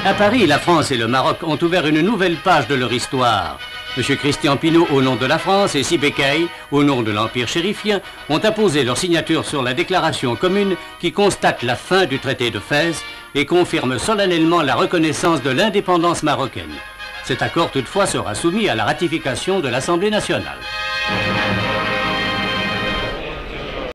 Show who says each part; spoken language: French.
Speaker 1: À Paris, la France et le Maroc ont ouvert une nouvelle page de leur histoire. M. Christian Pineau, au nom de la France, et Sibécaï, au nom de l'Empire chérifien, ont apposé leur signature sur la déclaration commune qui constate la fin du traité de Fès et confirme solennellement la reconnaissance de l'indépendance marocaine. Cet accord, toutefois, sera soumis à la ratification de l'Assemblée nationale.